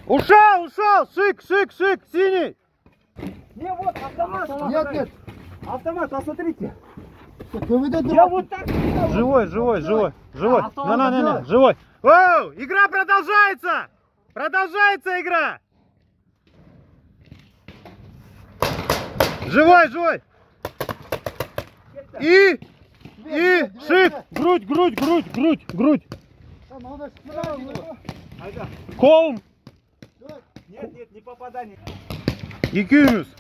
Ушел! Шик, синий! Не, вот автомат. Нет. Автомат, посмотрите. Я вот так. Живой. Не, живой. Оу, игра продолжается! Продолжается игра! Живой! И шик! Грудь! Колм! Нет, не попадание. Екюмюс!